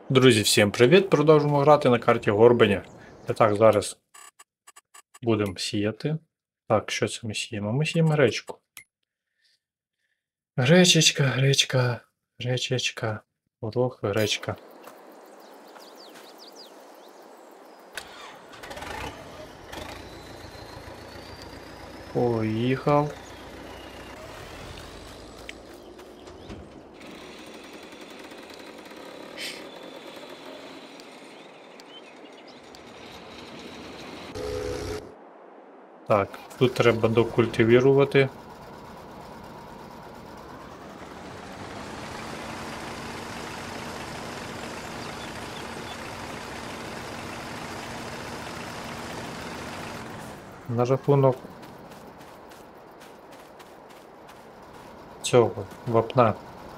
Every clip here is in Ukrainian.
Друзі, всім привіт! Продовжуємо грати на карті Горбаня. І так, зараз будемо сіяти. Так, що це ми сіємо? Ми сіємо гречку. Гречечка, гречка, гречечка, горох, гречка. Поїхав. Так, тут треба докультивірувати. На рахунок цього вапна.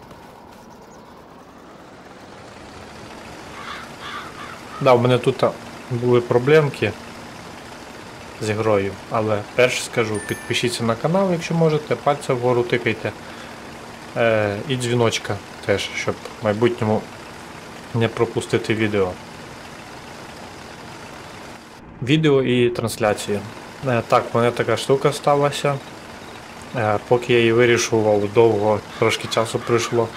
Да, у мене тут були проблемки з грою, але перш скажу, підпишіться на канал, якщо можете, пальця вгору тикайте. І дзвіночка теж, щоб в майбутньому не пропустити відео. Відео і трансляції. Так, в мене така штука сталася. Поки я її вирішував, довго, трошки часу пройшло.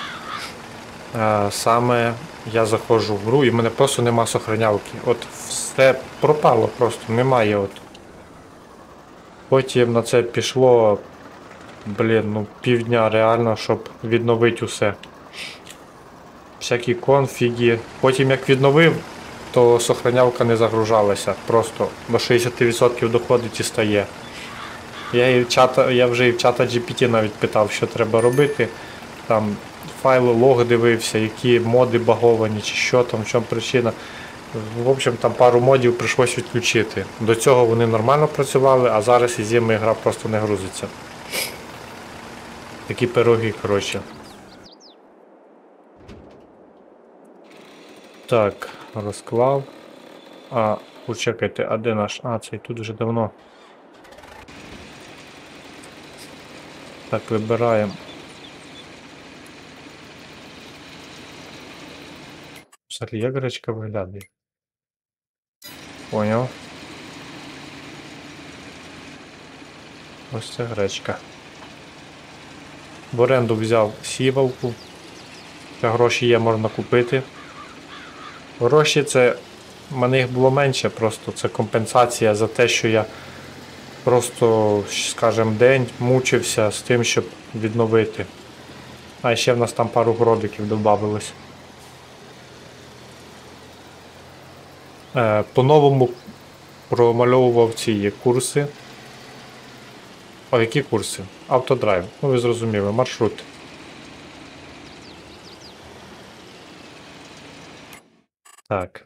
Саме я заходжу в гру і в мене просто нема сохранялки. От все пропало просто, немає. От. Потім на це пішло, півдня реально, щоб відновити усе. Всякі конфіги. Потім як відновив, то сохранялка не загружалася. Просто до 60% доходить і стає. Я вже і в чата GPT навіть питав, що треба робити. Там файли, лог дивився, які моди баговані, чи що там, в чому причина. В общем, там пару модів прийшлось відключити. До цього вони нормально працювали, а зараз із зими гра просто не грузиться. Такі пироги, коротше. Так, розклав. Почекайте, а де наш? Цей тут вже давно. Так, вибираємо. Взагалі, як гречка виглядає? Поняв. Ось це гречка. В оренду взяв сівалку. Та гроші є, можна купити. Гроші це, в мене їх було менше, просто це компенсація за те, що я просто, скажімо, день мучився з тим, щоб відновити. А ще в нас там пару городиків додавалось. По-новому промальовував ці курси. Які курси? Автодрайв. Ну ви зрозуміли, маршрут. Так.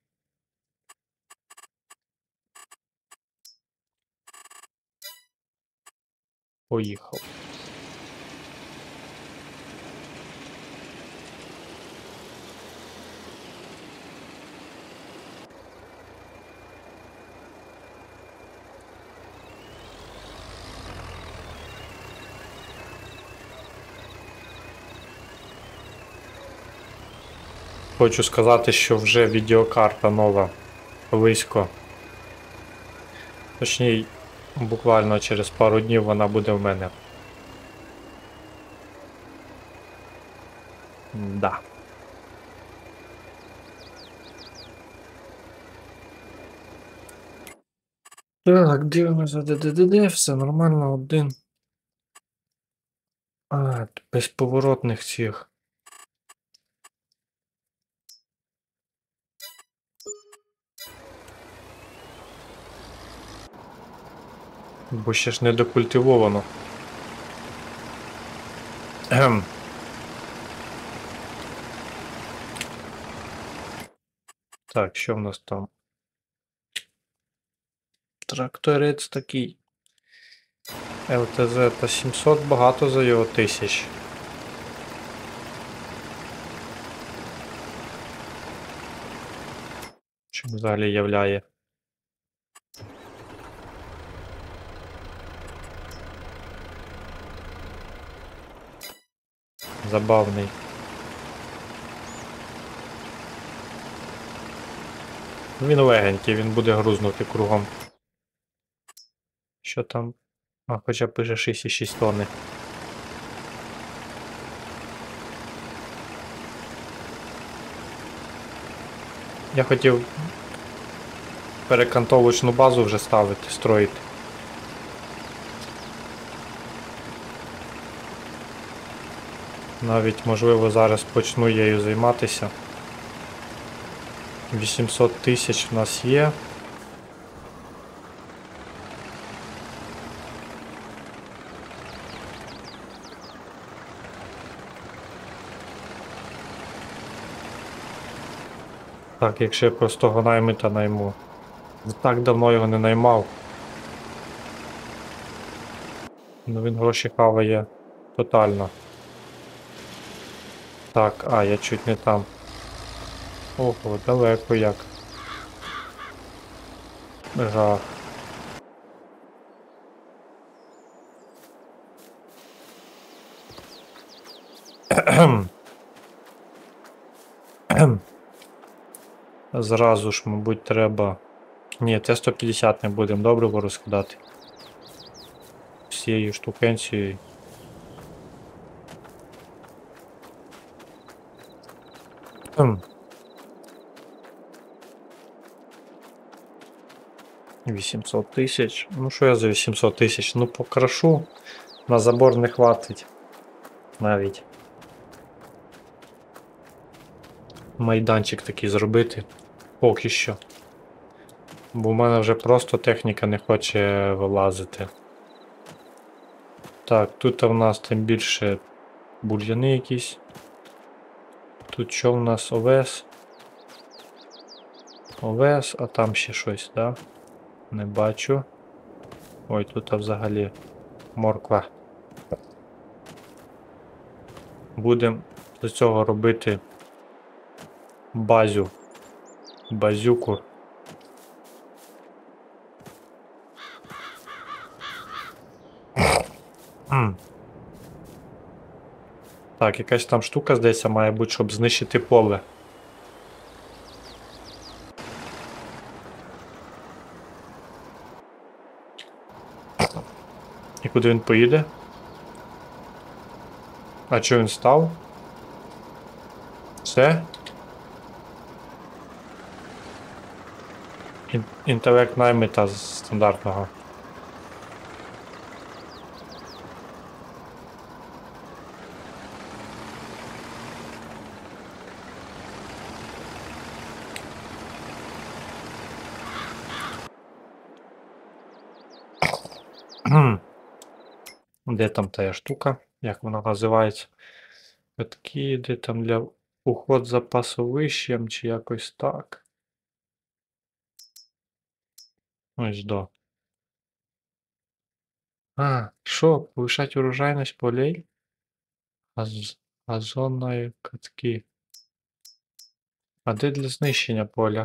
Поїхав. Хочу сказати, що вже відеокарта нова близько. Точніше, буквально через пару днів вона буде в мене. Да. Так, дивимося, де, все нормально, один. Безповоротних цих. Бо ще ж не докультивовано. Так, що в нас там? Тракторець такий. ЛТЗ та 700, багато за його тисяч. Чим взагалі являє? Забавний. Він легенький, він буде грузнути кругом. Що там? А, хоча пише 6,6 тонни. Я хотів перекантовочну базу вже ставити, строїти. Навіть, можливо, зараз почну її займатися. 800 тисяч в нас є. Так, якщо я простого наймита найму. Так давно його не наймав. Ну він гроші хаває тотально. Так, а, я чуть не там. Ого, далеко як. Жах. Зразу ж, мабуть, треба... Ні, Т-150 не будемо добриво розкидати. Всією штукенцією. Кхм. 800 тисяч. Ну що я за 800 тисяч? Ну покрашу. На забор не хватить. Навіть. Майданчик такий зробити. Поки що. Бо в мене вже просто техніка не хоче вилазити. Так, тут в нас тим більше бур'яни якісь. Тут що в нас овес? Овес, а там ще щось, да? Не бачу. Ой, тут взагалі морква. Будемо до цього робити базю. Базюку. Так, якась там штука, здається, має бути, щоб знищити поле. І куди він поїде? А чого він став? Все? Інтелект наймита з стандартного. Де там та штука? Як вона називається? Такі, де там для уход за пасовищем чи якось так. Ось до. А, що? Повишать урожайність полей? Газонної катки. А де для знищення поля?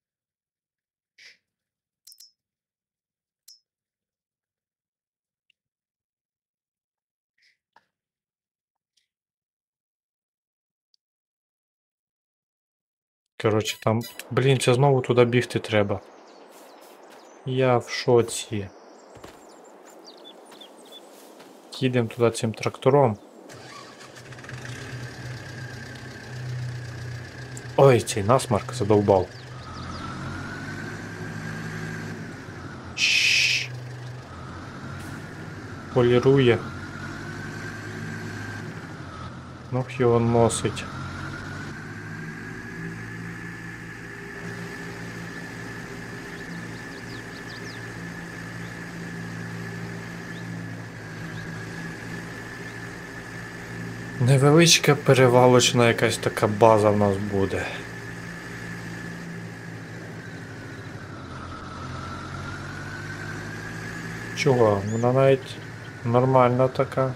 Коротше, там... Блін, це знову туди бігти треба. Я в шоці. Їдемо туди цим трактором. Ой, цей насмарк задовбав. Шшш. Полірує. Ну його носить. Невеличка перевалочна якась така база в нас буде. Чого? Вона навіть нормальна така.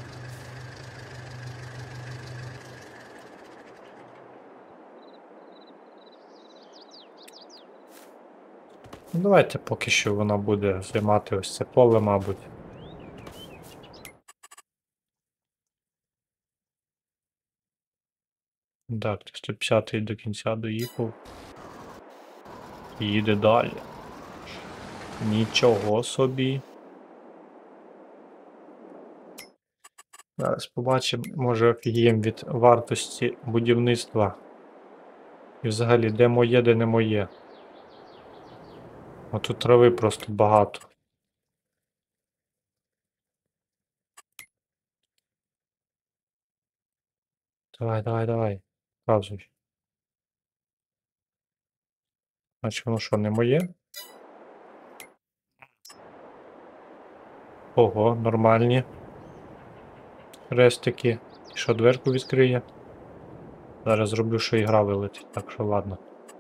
Ну, давайте поки що вона буде займати ось це поле, мабуть. Так, 150-й до кінця доїхав. І їде далі. Нічого собі. Зараз побачимо, може офігіємо від вартості будівництва. І взагалі, де моє, де не моє. А тут трави просто багато. Давай, давай, давай. Показуй. Значить воно що, не моє? Ого, нормальні. Рестики. І що, дверку відкриє? Зараз зроблю, що ігра вилетить, так що ладно.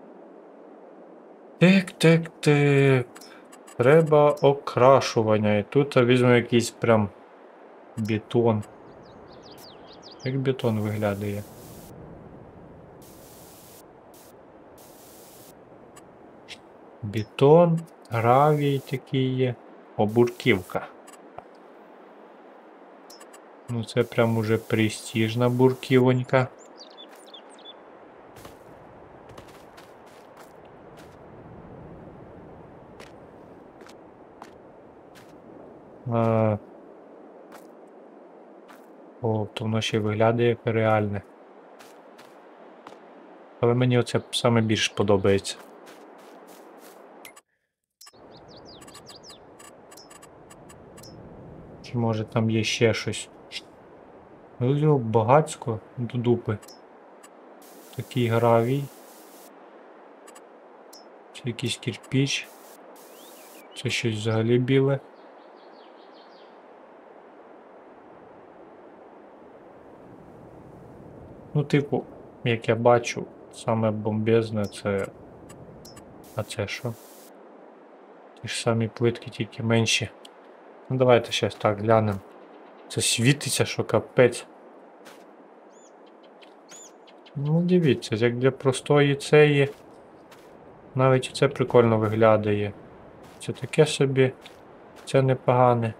Так. Треба окрашування. І тут візьму якийсь прям бетон. Як бетон виглядає? Бетон, гравій такий є. Бурківка. Ну це прям уже престижна бурківонька. О, то воно ще виглядає як реальне. Але мені оце саме більш подобається. Чи може там є ще щось? Ну, його багацько до дупи. Такий гравій. Це якийсь кирпіч. Це щось взагалі біле. Ну, типу, як я бачу, саме бомбезне це... А це що? Ті ж самі плитки, тільки менші. Ну давайте щас так глянемо. Це світиться, що капець. Ну дивіться, як для простої цієї. Навіть це прикольно виглядає. Це таке собі. Це непогане.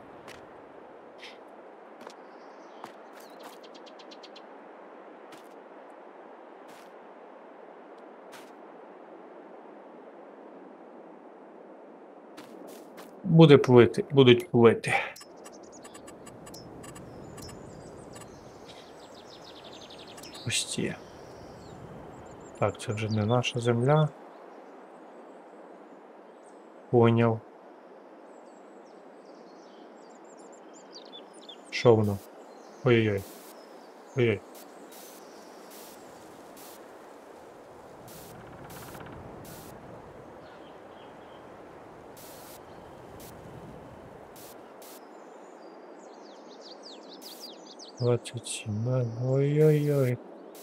Буде плити, будуть плити. Ось ці. Так, це вже не наша земля. Поняв. Що воно? Ой-ой-ой. Ой-ой. Ой-ой-ой.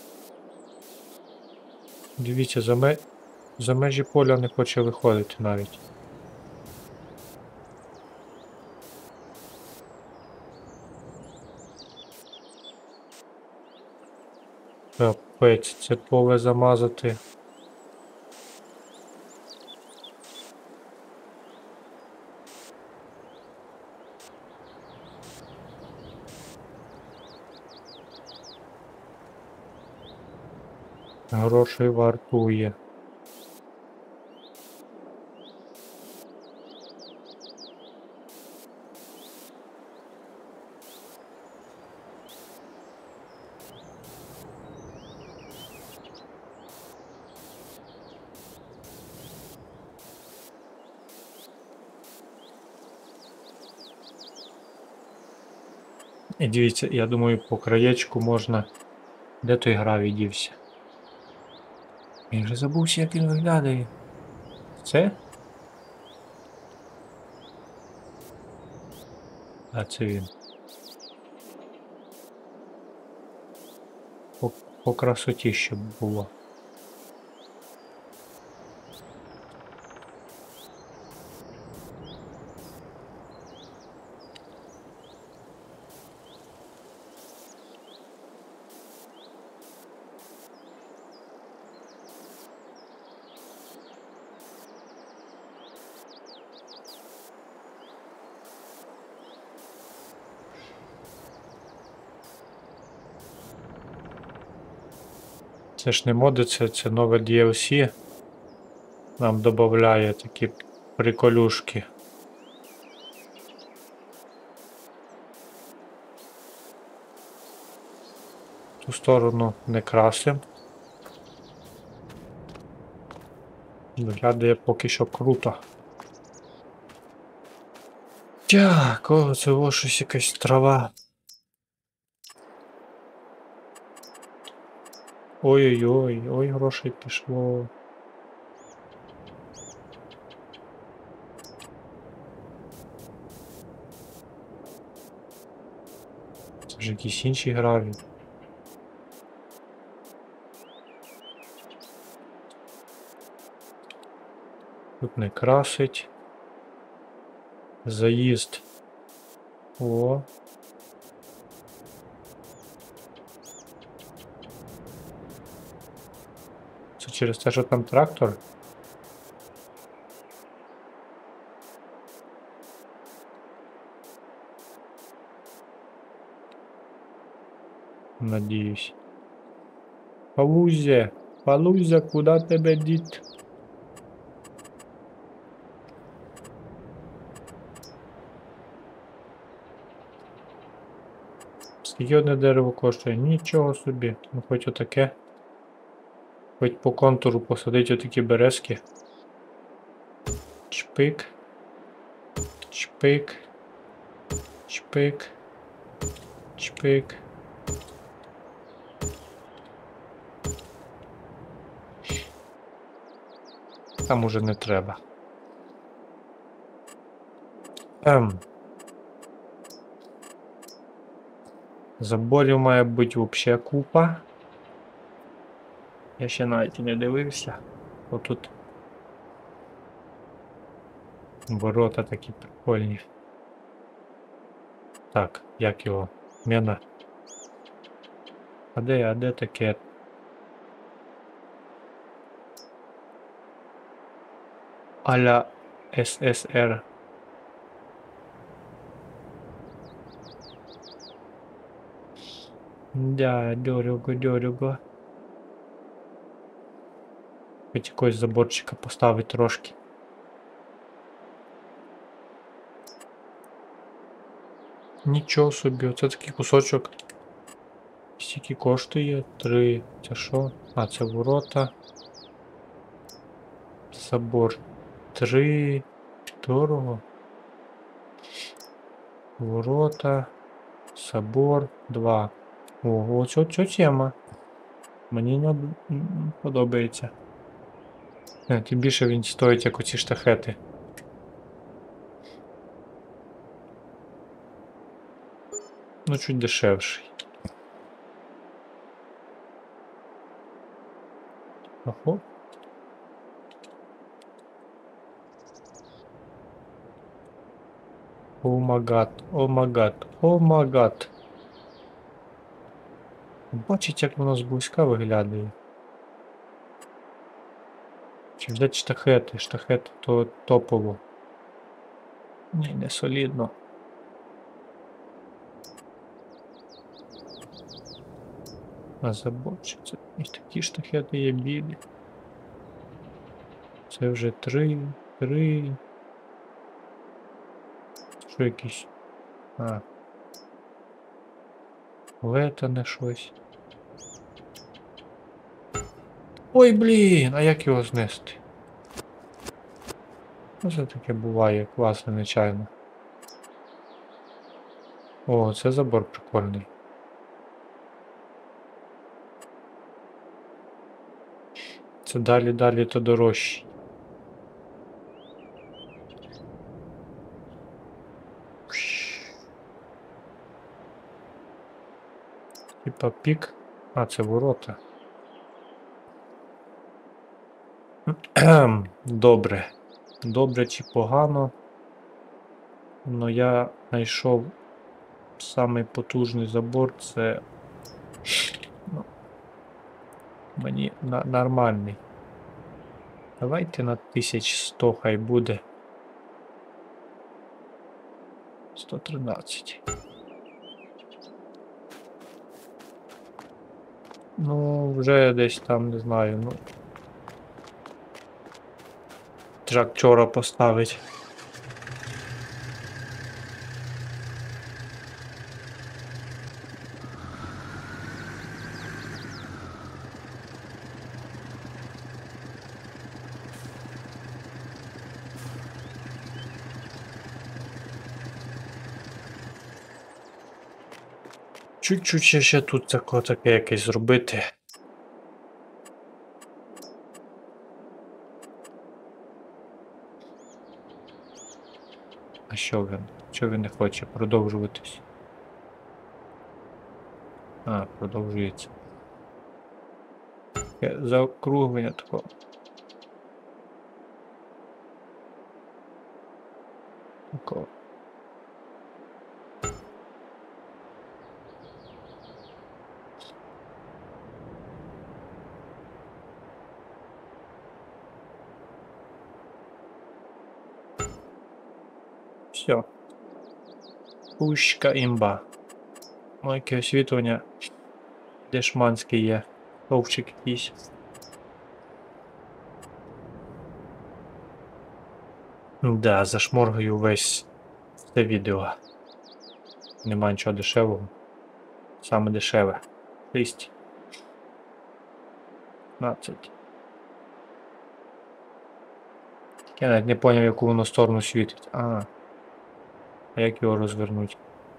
Дивіться, за межі поля не хоче виходити навіть. Капець, це поле замазати. Грошей вартує. І дивіться, я думаю, по краєчку можна... Де той гравій дівся? Він вже забувся, як він виглядає. Це? А це він. По красоті щоб було. Це ж не моди, це нове DLC. нам додає такі приколюшки. Ту сторону не красим. Виглядає поки що круто. Так, о, це ось щось якась трава. Ой-ой-ой, ой, грошей пішло. Це вже якісь інші граві. Тут не красить. Заїзд. О. Це через те, що там трактор? Надіюсь. Палузя, Палузя, куди тебе діть? Скільки одне дерево коштує? Нічого собі. Ну хоч отаке. Хоч по контуру посадить отакі березки. Чпик. Чпик. Чпик. Чпик. Там уже не треба. Заборів має бути взагалі купа. Я ще навіть і не дивився. Отут ворота такі прикольні. Так, як його? Мена. А де таке? А-ля СССР. Да, дорого. Хоч якогось заборчика поставить трошки. Нічого собі, оце такий кусочок. Скільки коштує? 3. Це що? А, це ворота. Забор 3. Дорого. Ворота. Собор 2. Ого, ця тема. Мені не подобається. Тим більше він стоїть, як оці штахети. Ну, чуть дешевший. Ого. О магад, о магад, о магад. Бачить, як воно зблизька виглядає. Чи взяти штахети? Штахети то топово. Ні, не солідно. А заборчик, і такі штахети є білі. Це вже 3. Що якісь? А. Летане щось. Ой, блін, а як його знести? Ну, це таке буває, класно, нечайно. О, це забор прикольний. Це далі то дорожче. Типа пік. А, це ворота. Добре. Добре чи погано. Но я знайшов самий потужний забор, це ну, мені нормальний. Давайте на 1100 хай буде. 113. Ну, вже десь там, не знаю, ну. трактора поставить. Чуть-чуть ще тут таке якесь зробити. А що він? Що він не хоче продовжуватись? А, продовжується. Заокруглення такого. Такого. Все. Пущка імба. Ну, яке освітлення дешманське є. Стовпчик якийсь. Да, зашморгаю весь це відео. Нема нічого дешевого. Саме дешеве. 6. 15. Я навіть не поняв, яку воно сторону світить. А як його розвернуть?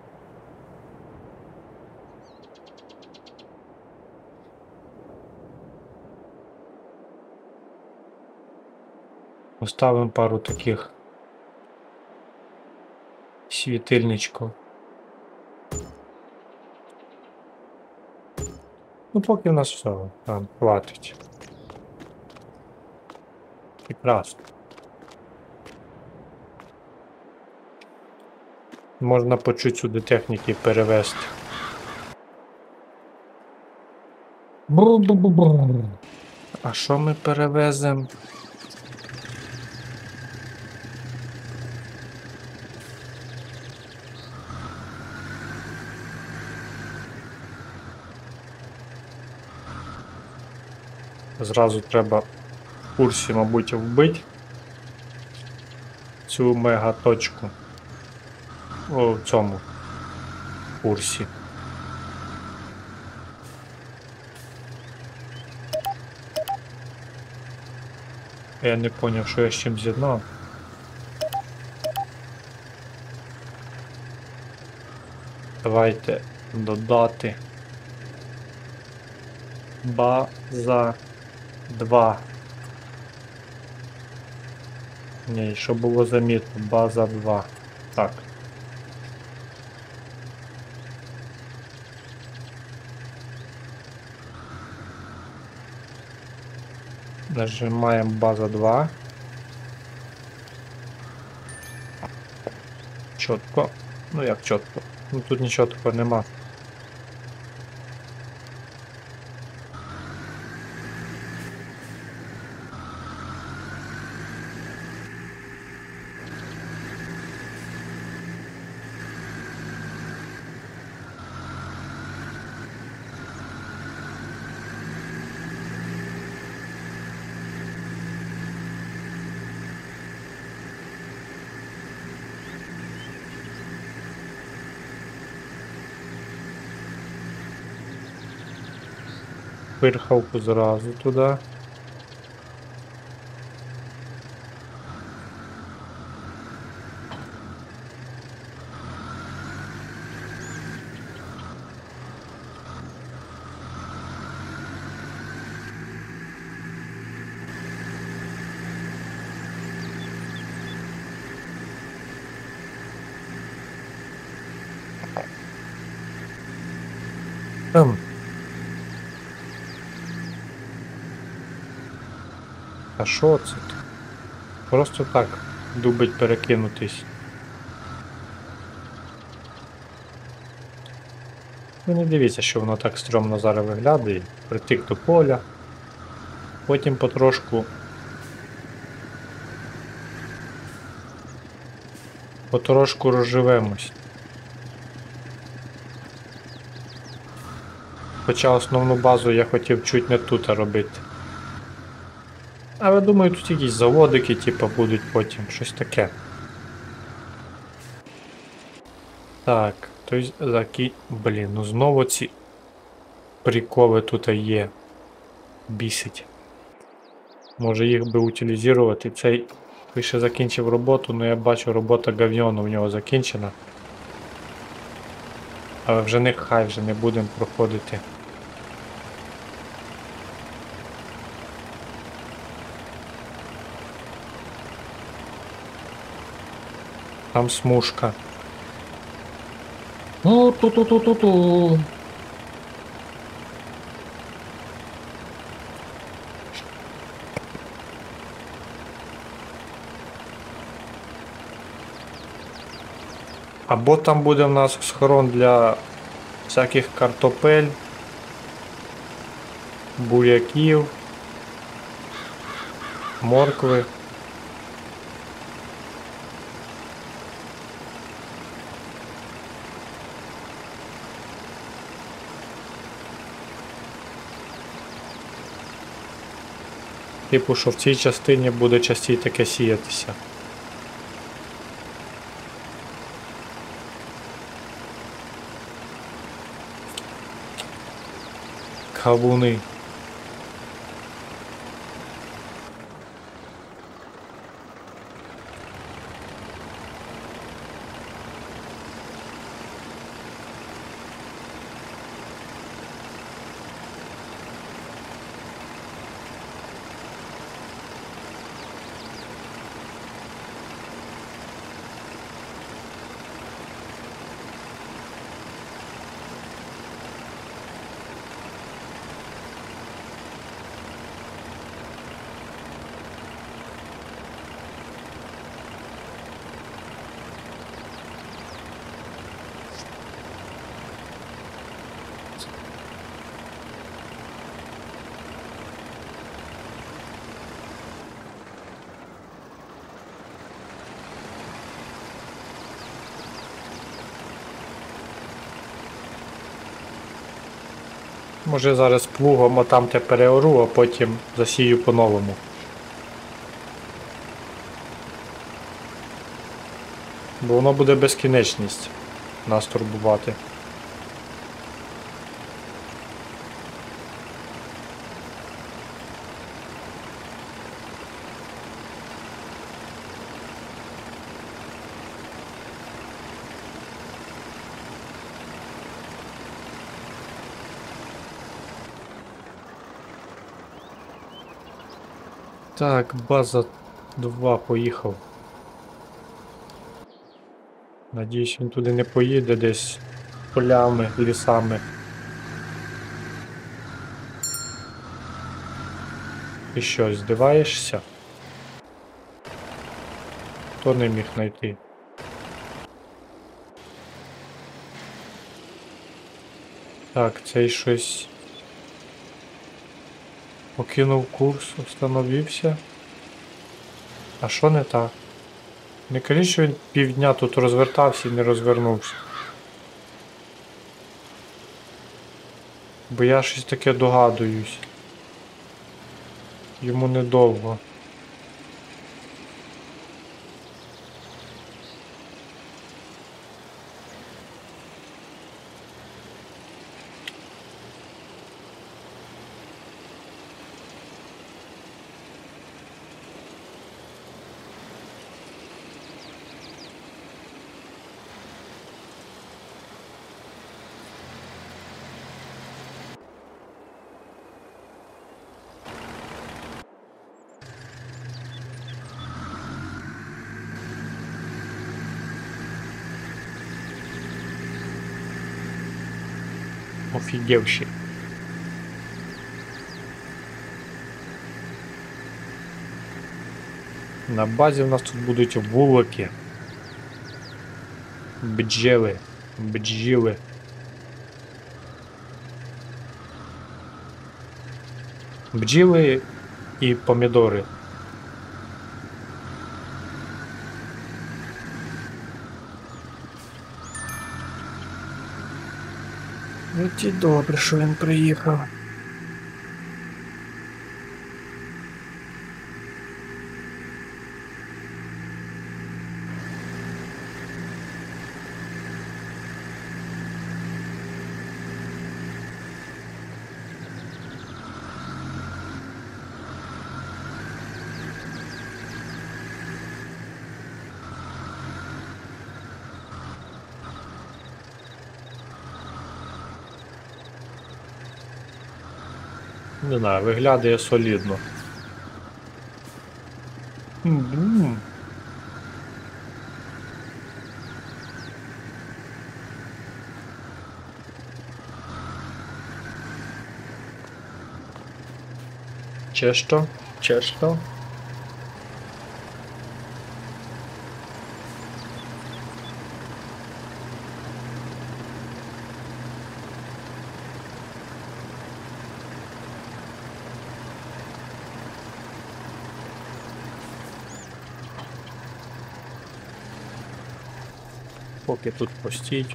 Поставимо пару таких світильничків. Ну поки в нас все, там хватить. Прекрасно. Можна по чуть сюди техніки перевести. А що ми перевеземо? Зразу треба в курсі, мабуть, вбити цю мегаточку. О, в цьому курсі. Я не зрозумів, що я з чим з'єднав. Давайте додати база 2. Ні, щоб було замітно, база 2. Так. Нажимаємо база 2. Чітко. Ну як чітко? Ну тут нічого такого нема. Пирхавку зразу туди. А що це? Просто так дубить перекинутись. Ви не дивіться, що воно так стрьомно зараз виглядає. Притик до поля. Потім потрошку розживемось. Хоча основну базу я хотів чуть не тут робити. Але думаю, тут якісь заводики, типу, будуть потім, щось таке. Так, тобто Блін, ну знову ці приколи тут є. Бісить. Може їх би утилізувати. Цей ще закінчив роботу, але я бачу, робота говьону в нього закінчена. Але вже нехай вже не будемо проходити. Там смужка. Ну, ту-ту-ту-ту-ту. Або там буде в нас схорон для всяких картопель, буряків, моркви. Типу, що в цій частині буде частіше таке сіятися. Кавуни. Може зараз плугом отам те переору, а потім засію по-новому. Бо воно буде безкінечність нас турбувати. Так, база 2 поїхав. Надіюсь, він туди не поїде десь полями, лісами. Ти що, здиваєшся? Хто не міг знайти? Так, цей щось покинув курс, встановився. А що не так? Не кажіть, що він півдня тут розвертався і не розвернувся. Бо я щось таке догадуюсь. Йому недовго. Офігевші. На базі в нас тут будуть вулики. Бджели. Бджіли. Бджіли і помідори. Ну ті добре, що він приїхав. Не знаю, виглядає солідно. М. Чи що? Чи що? Поки тут постіть.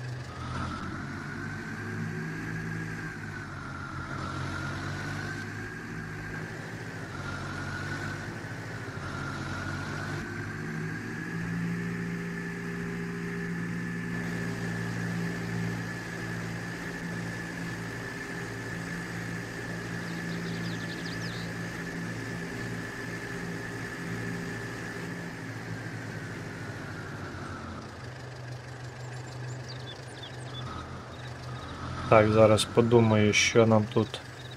Так, зараз подумаю, що нам тут.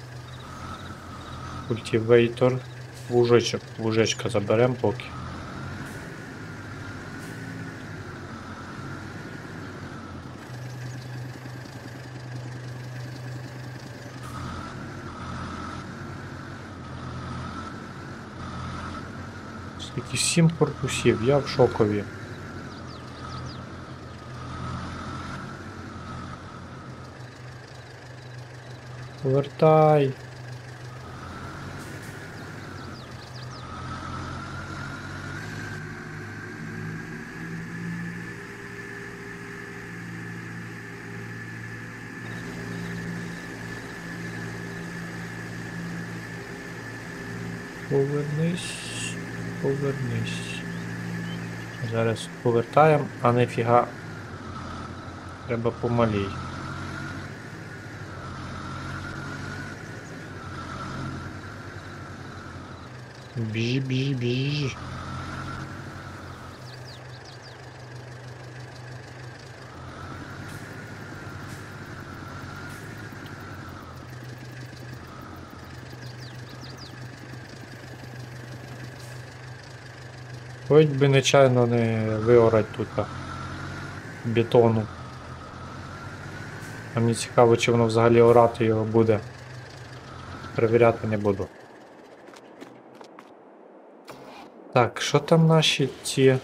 Культивейтор. Вужечок. Вужечка заберемо поки. Скільки 7 корпусів, я в шокові. Повертай. Повернись. Повернись. Зараз повертаємо, а нефіга. Треба помалій. Біжи, біжи, біжи. Хоч би нечайно не виорать тут бетону. А мені цікаво, чи воно взагалі орати його буде. Перевіряти не буду. Так, що там наші ці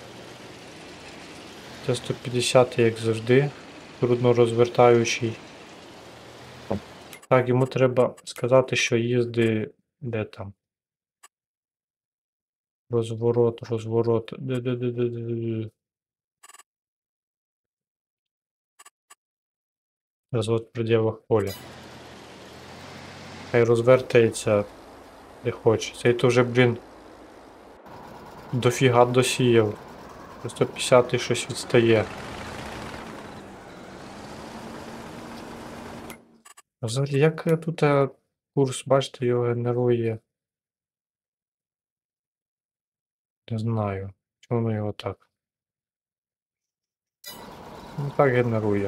Т-150, як завжди, трудно розвертаючий. Так, йому треба сказати, що їзди де там. Розворот, розворот. Де. Розвод в пределах поля. Хай розвертається де хоче. Цей то вже, блін, дофіга досіяв. 150 щось відстає. А взагалі, як тут курс, бачите, його генерує? Не знаю. Чому воно його так? Ну так генерує.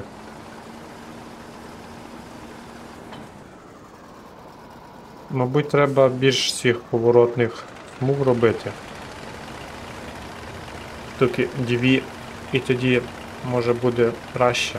Мабуть, треба більш цих поворотних смуг робити. Тільки дві, і тоді може буде краще.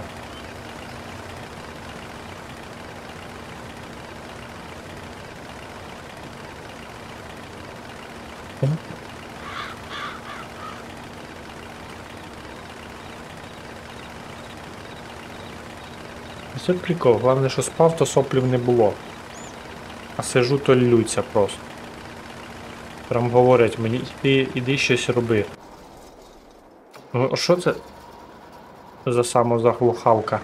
Це прикол, головне, що спав, то соплів не було. А сижу, то ллються просто. Прям говорять мені, іди щось роби. Ну, а що це за самозаглухалка?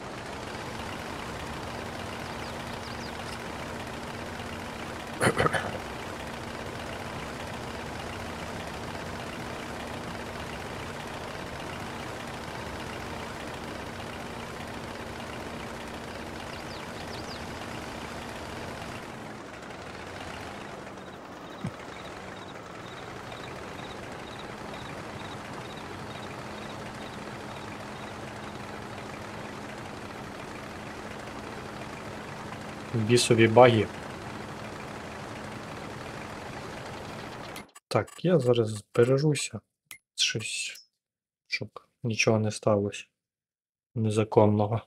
Бісові баги. Так, я зараз збережуся. Щось, щоб нічого не сталося незаконного.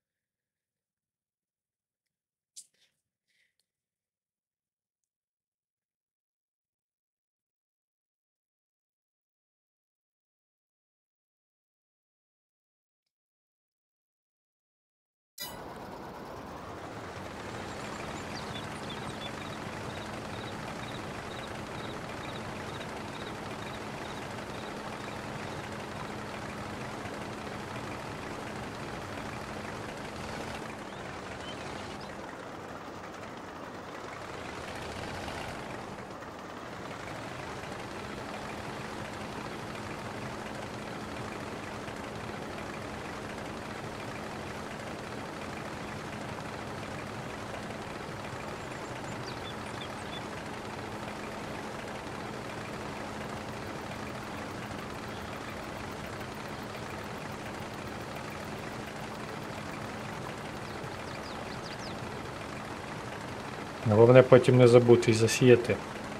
Головне потім не забути засіяти.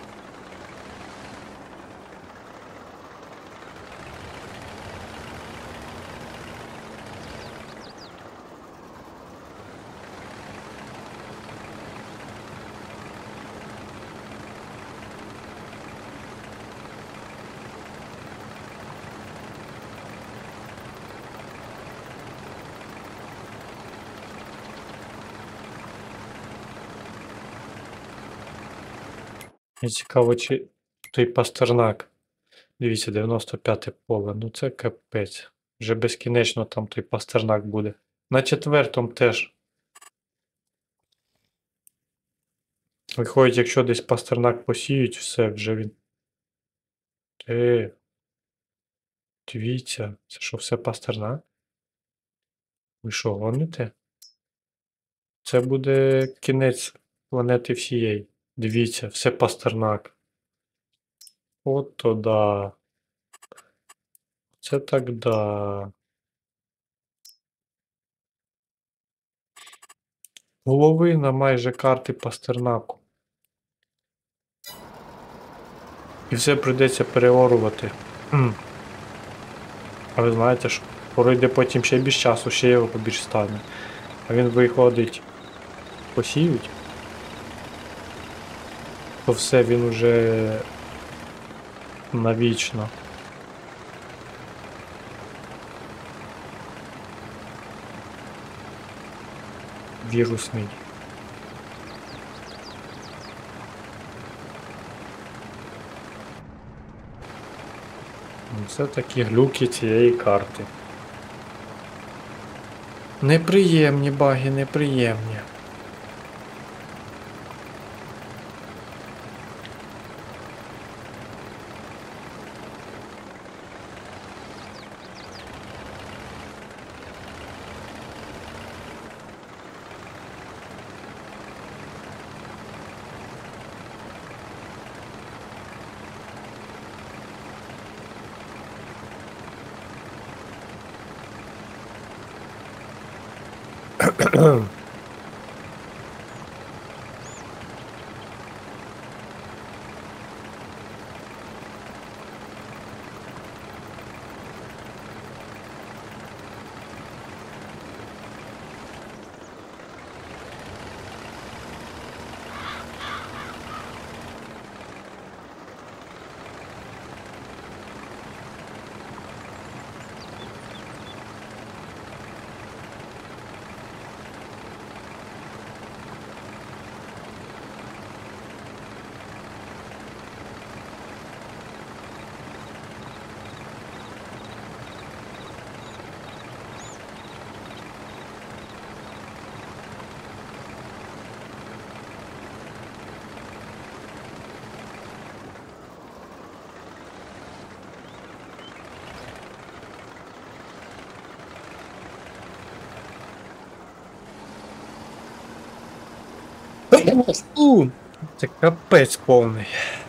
Мені цікаво, чи той Пастернак. Дивіться, 95-те поле. Ну це капець. Вже безкінечно там той Пастернак буде. На 4-му теж. Виходить, якщо десь Пастернак посіють, все, вже він. Дивіться, це що, все Пастернак? Ви що, гоните? Це буде кінець планети всієї. Дивіться, все Пастернак. От то да. Це так да. Половина майже карти Пастернаку. І все прийдеться переорувати. А ви знаєте, що пройде потім ще більш часу, ще його побільш стане. А він виходить, посіють, то все, він уже навічно. Вірусний. Це такі глюки цієї карти. Неприємні баги, неприємні. Це капець повний.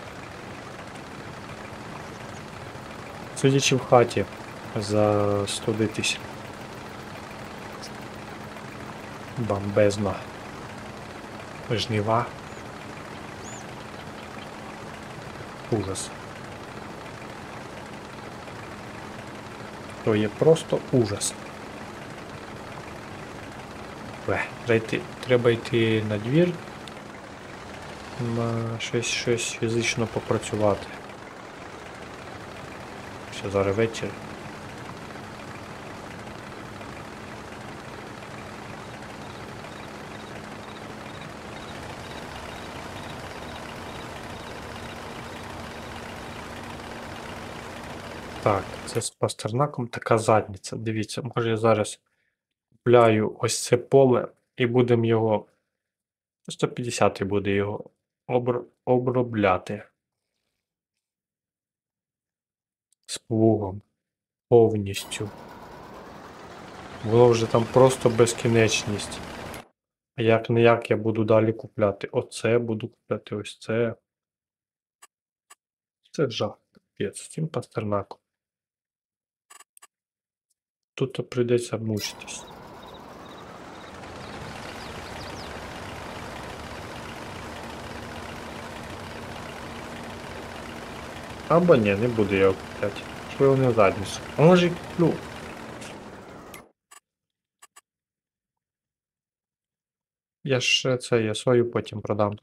Судячи в хаті за 110. Бомбезно. Жнива. Ужас. То є просто ужас. Треба йти на двір. На щось фізично попрацювати. Все, зараз вечір. Так, це з Пастернаком така задниця. Дивіться, може я зараз купляю ось це поле і будемо його 150 буде його обробляти з плугом повністю. Воно вже там просто безкінечність. А як не як я буду далі купляти? Оце буду купляти ось це. Це жах. Капець, з цим Пастернаком. Тут прийдеться мучитись. Або ні, не буду я його купляти. Що його не задніше. А може і куплю. Я ж це, я свою потім продам.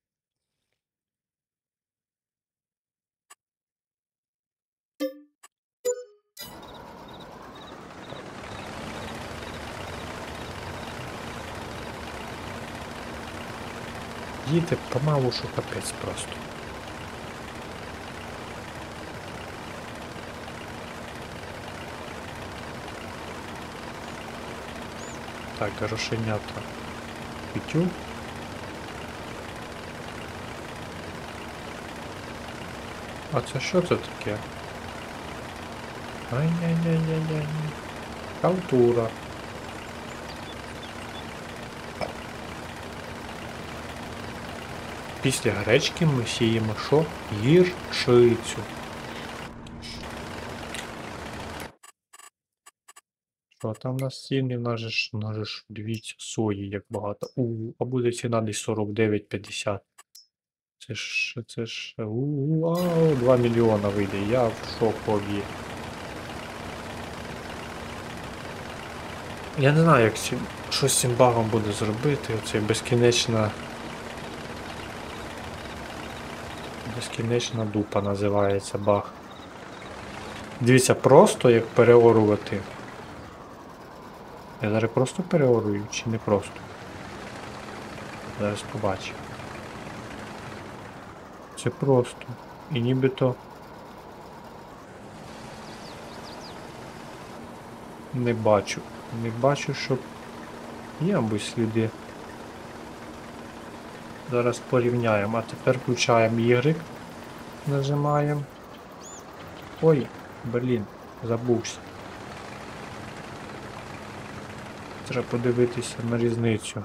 Їде помалу, що капець просто. Так, горошенята. Пітю. А це що це таке? Ай-яй-яй-яй-яй. Халтура. Після гречки ми сіємо що? Гірчицю. Що там у нас ціни? У нас же ж дивіться, сої як багато. А буде ціна десь 49,50. Це ж, 2 мільйона вийде, я в шокові. Я не знаю, як що з цим багом буде зробити, оце безкінечна дупа називається баг. Дивіться, просто як переорувати. Я зараз просто переорую, чи не просто? Зараз побачу. Це просто. І нібито не бачу. Не бачу, щоб є, мабуть, сліди. Зараз порівняємо. А тепер включаємо Y. Нажимаємо. Ой, блін, забувся. Треба подивитися на різницю.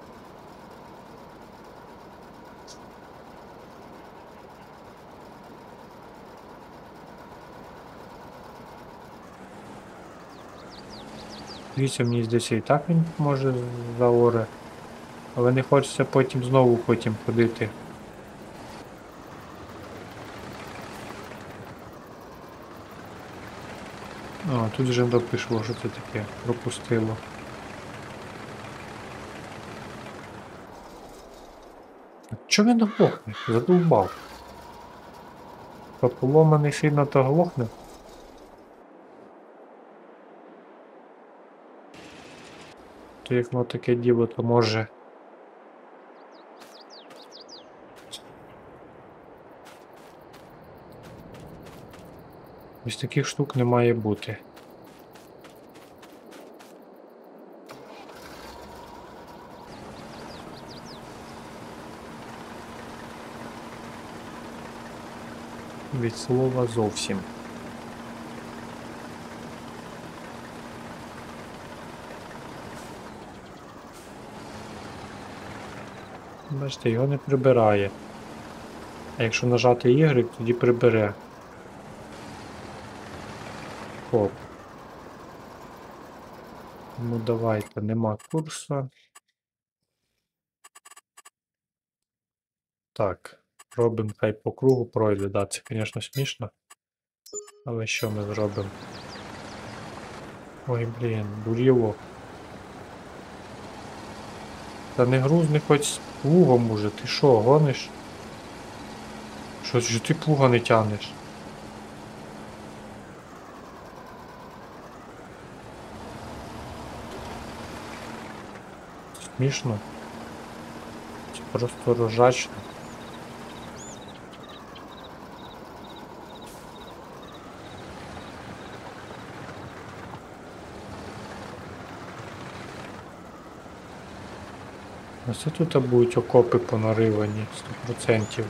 Дивіться, мені здається, і так він може заоре. Але не хочеться потім знову ходити. О, тут вже допишло, що це таке. Пропустило. Чого він глохне? Задовбав. Поломаний сильно то глохне. То як воно таке діло, то може. Ось таких штук не має бути. Від слова зовсім. Бачите, його не прибирає. А якщо нажати Y, тоді прибере. Хоп. Ну давайте, нема курсу. Так, робимо хай по кругу пройде. Да, це, звісно, смішно. Але що ми зробимо? Ой, блін, бурілок. Та не грузни хоч з плугом уже, ти що, гониш? Що ж ти плуга не тянеш? Смішно? Це просто рожачно. Ось тут будуть окопи понаривані 100%.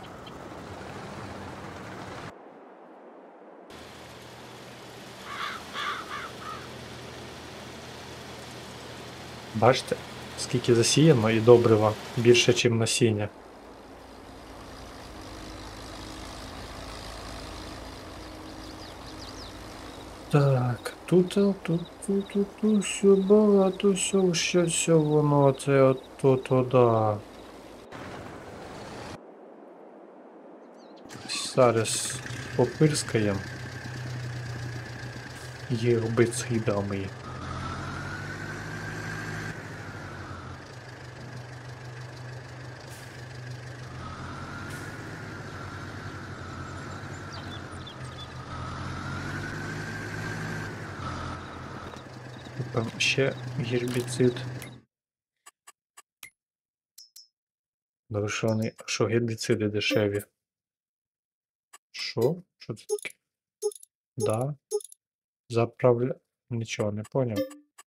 Бачите, скільки засіяно і добрива більше, ніж насіння. Так, тут все багато, все воно, це ото, да. Зараз попирскаємо. Гербицидами. Купимо ще гербіцид. Добре, що гербіциди дешеві. Що? Що це таке? Да. Заправля... Нічого не поняв.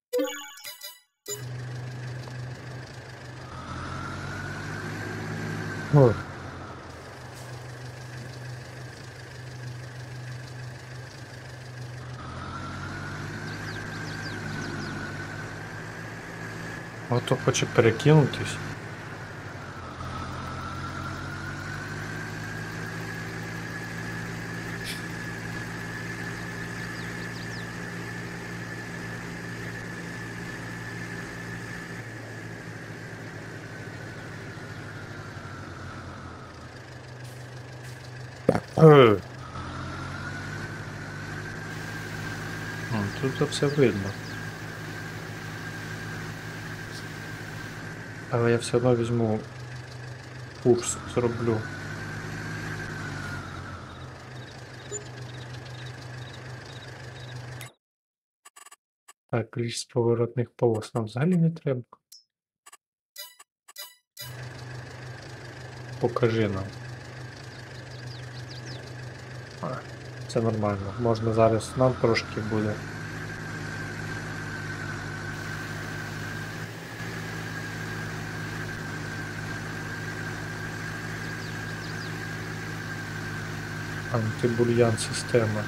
О. Ото хоче перекинутись. Тут все видно. Але я все одно візьму курс, зроблю. Так, ліс поворотних полос нам взагалі не треба. Покажи нам. Це нормально. Можна зараз нам трошки буде. Антибур'ян система.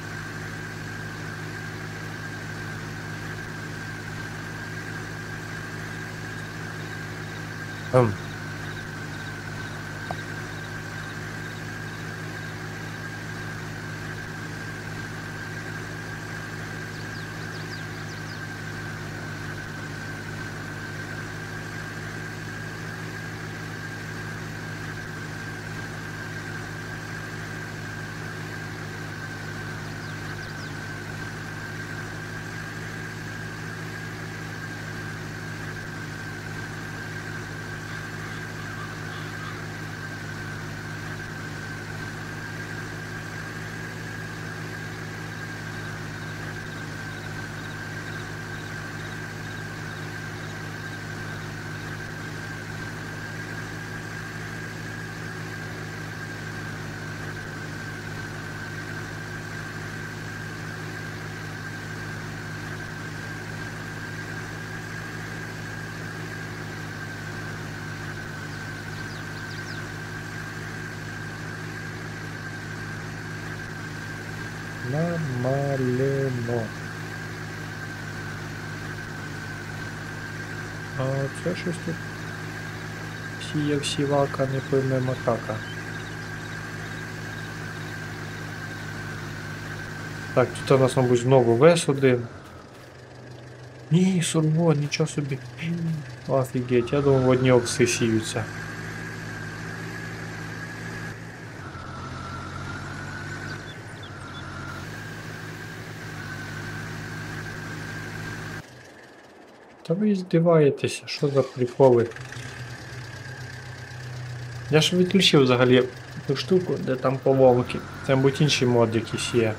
Намалено. А це щось тут сіяв сівака, не пойме макака. Так, тут у нас, мабуть, знову вес-1. Ні, сурво, нічого собі. Офігеть, я думав, одні овси сіються. Та ви здиваєтеся, що за приколи? Я ж відключив взагалі ту штуку, де там поломки. Це, мабуть, інший мод якийсь є.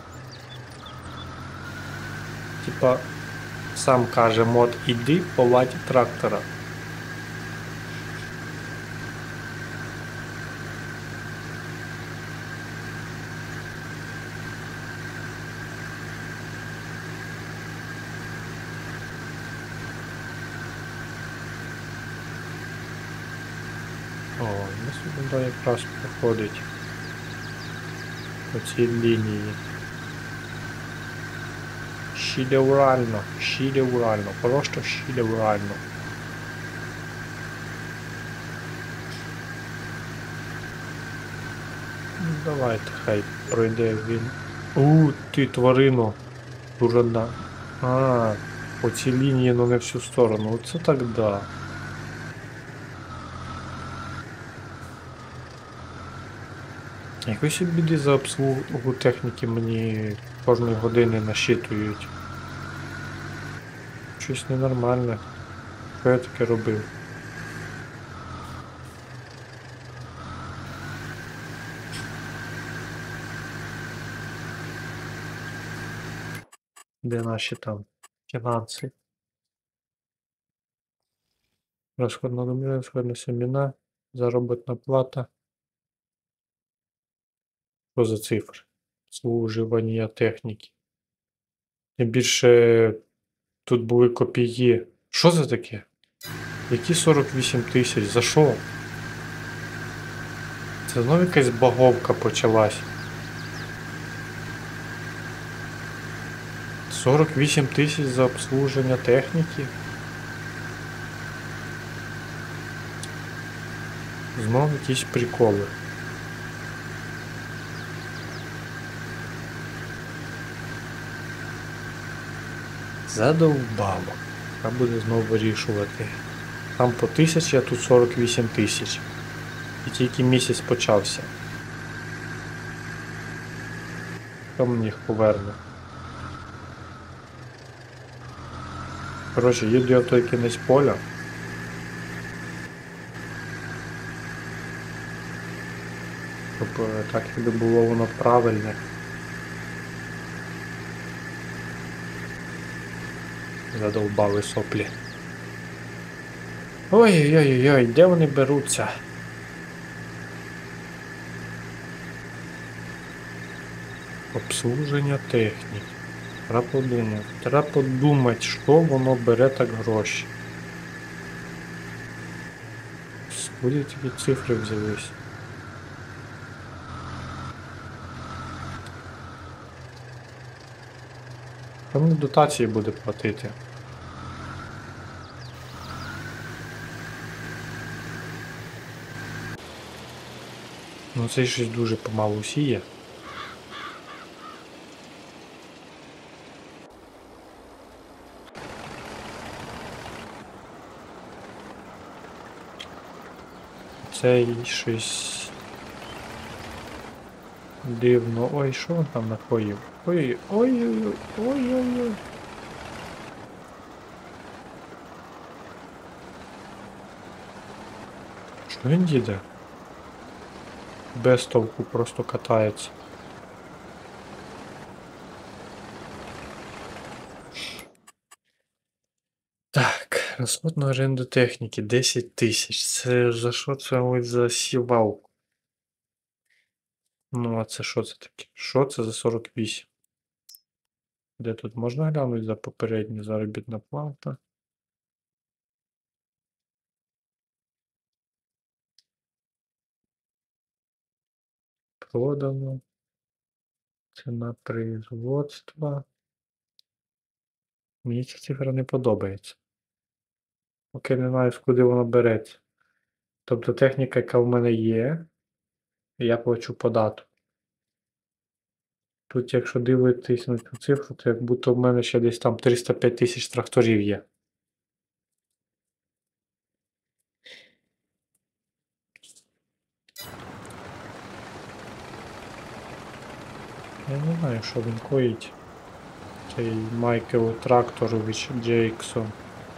Типа, сам каже мод, іди поладь трактора. О, ми сюди якраз проходить по цій лінії. Шедеврально, шедеврально, просто шедеврально. Ну, давайте, хай пройде він. Ти тварино, дурна. А, по цій лінії, но не всю сторону. Оце так да. Якось біди за обслугу техніки мені кожної години насчитують. Щось ненормальне. Що я таке робив? Де наші там фінанси? Розход на домі, розход на семена, заробітна плата. Що за цифри? Служування техніки. Тим більше тут були копії. Що це таке? Які 48 тисяч? За що? Це знову якась баговка почалась. 48 тисяч за обслуження техніки. Знову якісь приколи. Задовбало. Треба буде знову вирішувати. Там по 1000, а тут 48 тисяч. І тільки місяць почався. Хто мені їх поверне? Коротше, їду я в той кінець поля. Щоб так якби було воно правильне. Задовбали соплі. Ой-ой-ой, де вони беруться? Обслуження техніки. Треба подумати, що воно бере так гроші. Куди такі цифри взялись? Там мені дотації буде платити. Ну цей щось дуже помалу сіє. Цей щось дивно. Ой, що він там накоїв? Ой-ой-ой. Що він їде? Без толку просто катається. Так, розход на оренду техніки 10 тисяч. Це за що це ось за сівалку? Ну, а це що це таке? Що це за 48? Де тут можна глянути за попередню заробітна плата? Продано. Ціна производства. Мені ця цифра не подобається. Поки не знаю, куди воно береться. Тобто техніка, яка в мене є, я плачу податок. Тут, якщо дивитись на цю цифру, то як будто в мене ще десь там 305 тисяч тракторів є. Я не знаю, що він коїть. Цей Майкл Тракторович Джейксон.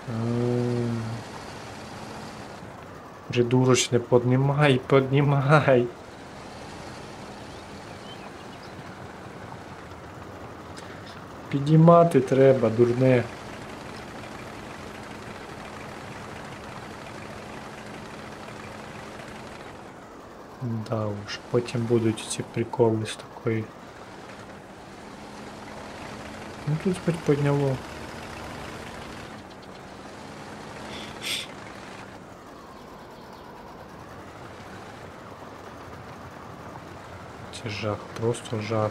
Придурочне, поднімай, поднімай. Піднімати треба, дурне. Да уж, потім будуть ці приколи з такої. Ну тут хоч підняло. Це жах, просто жах.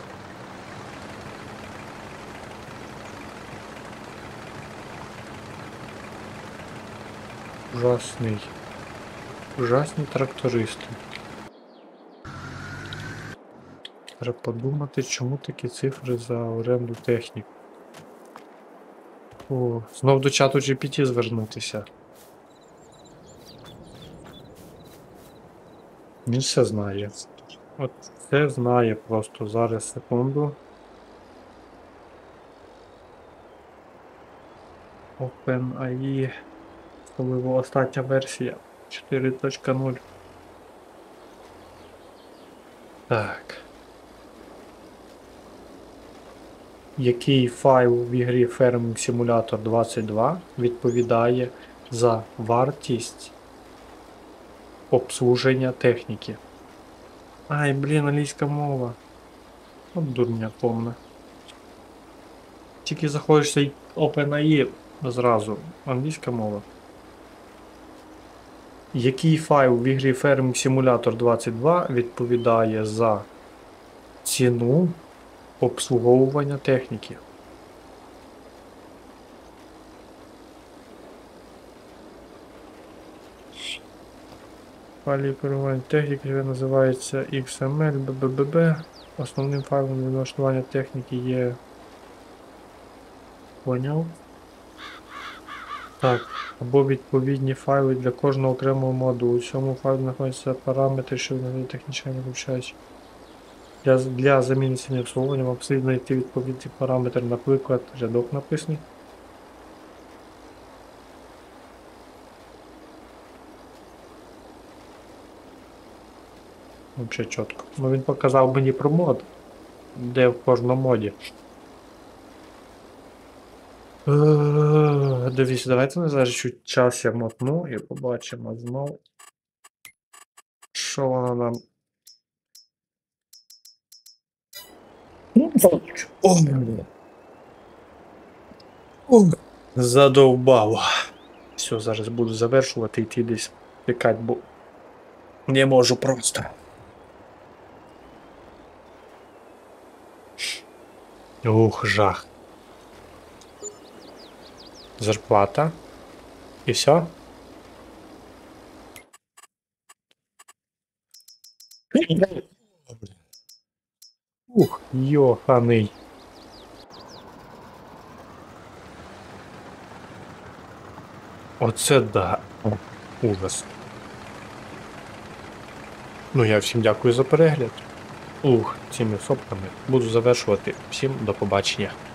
Ужасний. Ужасні трактористи. Треба подумати, чому такі цифри за оренду технік. О, знов до чату GPT звернутися. Він все знає. От все знає просто. Зараз, секунду. OpenAI. Особливо остання версія 4.0. Так. Який файл в ігрі Farming Simulator 22 відповідає за вартість обслуження техніки? Ай, блін, англійська мова. От дурня повна. Тільки заходиш в цей OpenAI зразу. Англійська мова. Який файл в ігрі Farming Simulator 22 відповідає за ціну обслуговування техніки? Файлі керування техніки називається XML, BBB. Основним файлом для налаштування техніки є... Поняв? Так, або відповідні файли для кожного окремого моду. У цьому файлі знаходяться параметри, що вони технічно не вивчають. Для заміни ціни обслуговування вам потрібно знайти відповідний параметр, наприклад, рядок написаний. Взагалі чітко. Ну він показав мені про мод, де в кожному моді. Дивіться, давайте не зараз чуть час я мотну і побачимо знов, що вона нам... Задовбало. Все, зараз буду завершувати, йти десь пікати, бо не можу просто. Ух, жах. Зарплата. І все? Ух, йоханий. Оце да. Ужас. Ну я всім дякую за перегляд. Ух, цими сопками буду завершувати. Всім до побачення.